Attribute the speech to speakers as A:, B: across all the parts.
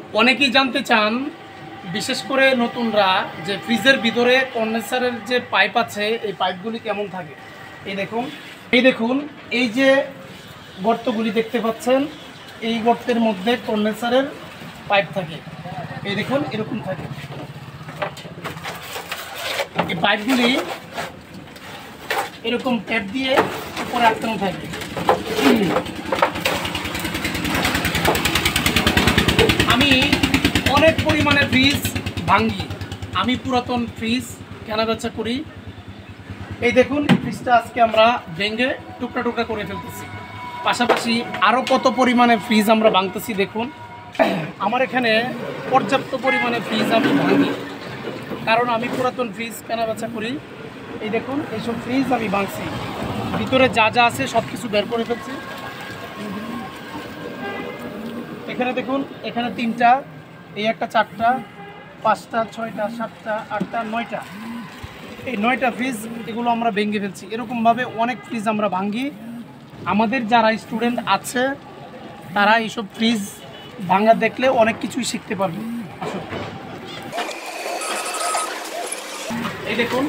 A: অনেকেই জানতে চান, বিশেষ করে নতুনরা, যে ফ্রিজের ভিতরে কন্ডেন্সারের যে পাইপ আছে এই পাইপগুলি কেমন থাকে। এই দেখুন এই যে গর্তগুলি দেখতে পাচ্ছেন, এই গর্তের মধ্যে কন্ডেন্সারের পাইপ থাকে। এই দেখুন এরকম থাকে। এই পাইপগুলি এরকম ট্যাপ দিয়ে উপরে আটকানো থাকে। আমি অনেক পরিমাণে ফ্রিজ ভাঙি। আমি পুরাতন ফ্রিজ কেনাবেচা করি। এই দেখুন ফ্রিজটা আজকে আমরা ভেঙে টুকরা টুকরা করে ফেলতেছি। পাশাপাশি আরও কত পরিমাণে ফ্রিজ আমরা ভাঙতেছি দেখুন। আমার এখানে পর্যাপ্ত পরিমাণে ফ্রিজ আমি ভাঙি, কারণ আমি পুরাতন ফ্রিজ কেনাবেচা করি। এই দেখুন এইসব ফ্রিজ আমি ভাঙছি, ভিতরে যা যা আছে সব কিছু বের করে ফেলছি। এখানে দেখুন, এখানে 3টা, এই একটা 4টা, 5টা, 6টা, 7টা, 8টা, 9টা, এই 9টা ফ্রিজ এগুলো আমরা ভেঙে ফেলছি। এরকমভাবে অনেক ফ্রিজ আমরা ভাঙি। আমাদের যারা স্টুডেন্ট আছে তারা এইসব ফ্রিজ ভাঙা দেখলে অনেক কিছুই শিখতে পারবে। আসলে এই দেখুন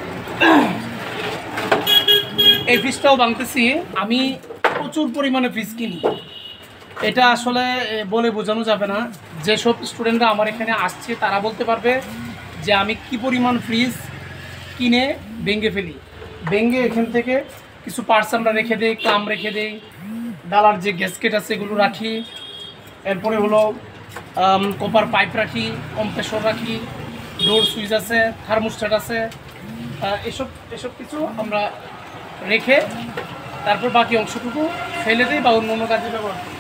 A: এই ফ্রিজটাও ভাঙতেছি। আমি প্রচুর পরিমাণে ফ্রিজ কিনি, এটা আসলে বলে বোঝানো যাবে না। যেসব স্টুডেন্টরা আমার এখানে আসছে তারা বলতে পারবে যে আমি কি পরিমাণ ফ্রিজ কিনে ভেঙে ফেলি। ভেঙে এখান থেকে কিছু পার্টস আমরা রেখে দিই, ক্লাম রেখে দিই, ডালার যে গ্যাসকেট আছে এগুলো রাখি, এরপরে হলো কপার পাইপ রাখি, কম্প্রেসর রাখি, ডোর সুইচ আছে, থার্মোস্ট্যাট আছে, এসব কিছু আমরা রেখে তারপর বাকি অংশটুকু ফেলে দিই বা অন্য কাজে ব্যবহার করি।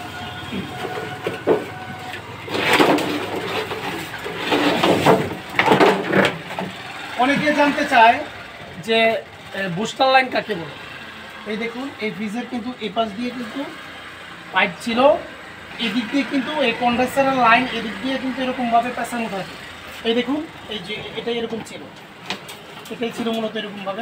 A: অনেকে জানতে চায় যে বুস্টার লাইন কাকে বলে। এই দেখুন এই ফ্রিজের কিন্তু এই পাশ দিয়ে কিন্তু পাইপ ছিল, এদিক দিয়ে কিন্তু এই কন্ডেন্সারের লাইন এদিক দিয়ে কিন্তু এরকমভাবে পেঁচানো থাকে। এই দেখুন এই যে এটা এরকম ছিল, এটাই ছিল মূলত এরকমভাবে।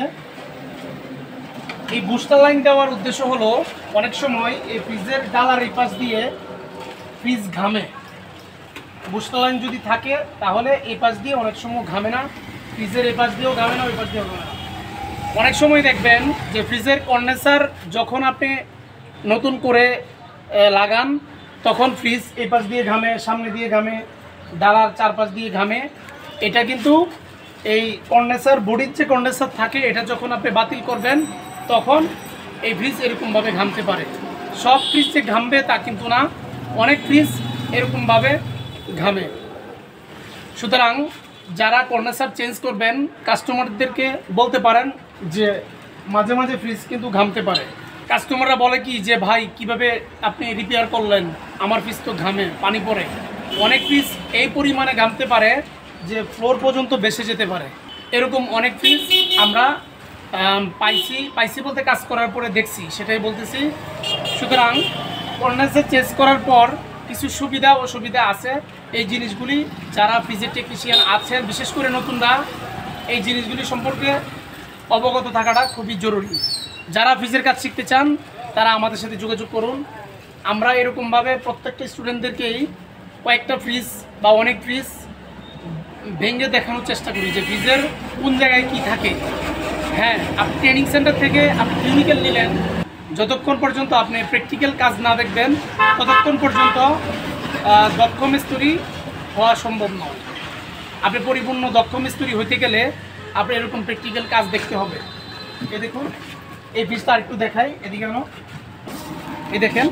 A: এই বুস্টার লাইন দেওয়ার উদ্দেশ্য হলো অনেক সময় এই ফ্রিজের ডালার এই পাশ দিয়ে ফ্রিজ ঘামে। বুস্টার লাইন যদি থাকে তাহলে এই পাশ দিয়ে অনেক সময় ঘামে না, ফ্রিজের এই পাশ দিয়েও ঘামে না, ওই পাশ দিয়েও ঘামে না। অনেক সময় দেখবেন যে ফ্রিজের কন্ডেন্সার যখন আপনি নতুন করে লাগান তখন ফ্রিজ এই পাশ দিয়ে ঘামে, সামনে দিয়ে ঘামে, ডালার চারপাশ দিয়ে ঘামে। এটা কিন্তু এই কন্ডেন্সার বডির যে কন্ডেন্সার থাকে এটা যখন আপনি বাতিল করবেন তখন এই ফ্রিজ এরকমভাবে ঘামতে পারে। সব ফ্রিজ যে ঘামবে তা কিন্তু না, অনেক ফ্রিজ এরকমভাবে ঘামে। সুতরাং যারা কন্ডেন্সার চেঞ্জ করবেন কাস্টমারদেরকে বলতে পারেন যে মাঝে মাঝে ফ্রিজ কিন্তু ঘামতে পারে। কাস্টমাররা বলে কি যে ভাই কিভাবে আপনি রিপেয়ার করলেন, আমার ফ্রিজ তো ঘামে, পানি পড়ে। অনেক ফ্রিজ এই পরিমাণে ঘামতে পারে যে ফ্লোর পর্যন্ত ভেসে যেতে পারে। এরকম অনেক ফ্রিজ আমরা পাইছি বলতে কাজ করার পরে দেখছি, সেটাই বলতেছি। সুতরাং কন্ডেন্সার চেঞ্জ করার পর কিছু সুবিধা অসুবিধা আছে। এই জিনিসগুলি যারা ফ্রিজের টেকনিশিয়ান আছেন, বিশেষ করে নতুনরা, এই জিনিসগুলি সম্পর্কে অবগত থাকাটা খুবই জরুরি। যারা ফ্রিজের কাজ শিখতে চান তারা আমাদের সাথে যোগাযোগ করুন। আমরা এরকমভাবে প্রত্যেকটা স্টুডেন্টদেরকেই কয়েকটা ফ্রিজ বা অনেক ফ্রিজ ভেঙে দেখানোর চেষ্টা করি যে ফ্রিজের কোন জায়গায় কি থাকে। হ্যাঁ, আপনি ট্রেনিং সেন্টার থেকে আপনি ক্লিনিক্যাল নিলেন, যতক্ষণ পর্যন্ত আপনি প্র্যাকটিক্যাল কাজ না দেখবেন ততক্ষণ পর্যন্ত দক্ষ মিস্ত্রি হওয়া সম্ভব নয়। আপনি পরিপূর্ণ দক্ষ মিস্ত্রি হইতে গেলে আপনি এরকম প্র্যাকটিক্যাল কাজ দেখতে হবে। এই দেখুন এই ফ্রিজটা আরেকটু দেখাই, এদিকে কেন, এই দেখেন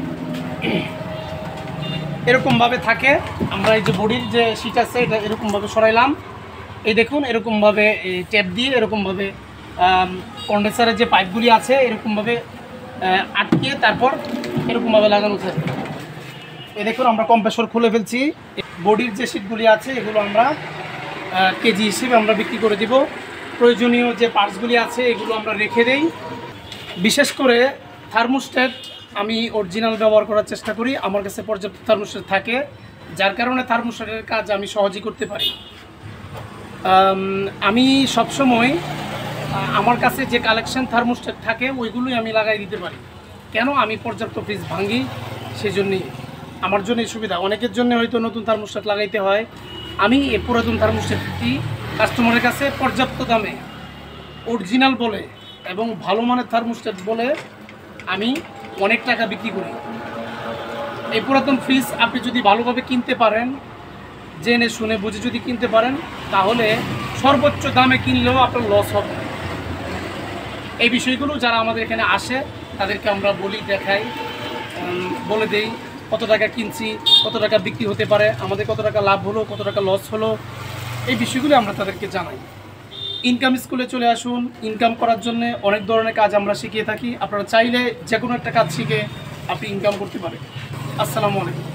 A: এরকমভাবে থাকে। আমরা এই যে বডির যে সিট আছে এটা এরকমভাবে সরাইলাম। এই দেখুন এরকমভাবে ট্যাপ দিয়ে এরকমভাবে কন্ডেন্সারের যে পাইপগুলি আছে এরকমভাবে আটকিয়ে তারপর এরকমভাবে লাগানো থাকে। এই দেখুন আমরা কম্প্রেসর খুলে ফেলছি। বডির যে সিটগুলি আছে এগুলো আমরা কেজি হিসেবে আমরা বিক্রি করে দিব। প্রয়োজনীয় যে পার্টসগুলি আছে এগুলো আমরা রেখে দেই। বিশেষ করে থার্মোস্ট্যাট আমি অরিজিনাল ব্যবহার করার চেষ্টা করি। আমার কাছে পর্যাপ্ত থার্মোস্ট্যাট থাকে, যার কারণে থার্মোস্ট্যাটের কাজ আমি সহজেই করতে পারি। আমি সবসময় আমার কাছে যে কালেকশন থার্মোস্ট্যাট থাকে ওইগুলোই আমি লাগাই দিতে পারি। কেন? আমি পর্যাপ্ত ফ্রিজ ভাঙি, সেজন্যই আমার জন্য এই সুবিধা। অনেকের জন্য হয়তো নতুন থার্মোস্ট্যাট লাগাইতে হয়। আমি এই পুরাতন থার্মোস্ট্যাটটি কাস্টমারের কাছে পর্যাপ্ত দামে অরিজিনাল বলে এবং ভালো মানের থার্মোস্ট্যাট বলে আমি অনেক টাকা বিক্রি করি। এই পুরাতন ফ্রিজ আপনি যদি ভালোভাবে কিনতে পারেন, জেনে শুনে বুঝে যদি কিনতে পারেন, তাহলে সর্বোচ্চ দামে কিনলেও আপনার লস হবে না। এই বিষয়গুলো যারা আমাদের এখানে আসে তাদেরকে আমরা বলি, দেখাই, বলে দেই কত টাকা কিনছি, কত টাকা বিক্রি হতে পারে, আমাদের কত টাকা লাভ হলো, কত টাকা লস হলো, এই বিষয়গুলো আমরা তাদেরকে জানাই। ইনকাম স্কুলে চলে আসুন। ইনকাম করার জন্য অনেক ধরনের কাজ আমরা শিখিয়ে থাকি। আপনারা চাইলে যে কোনো একটা কাজ শিখে আপনি ইনকাম করতে পারেন। আসসালামু আলাইকুম।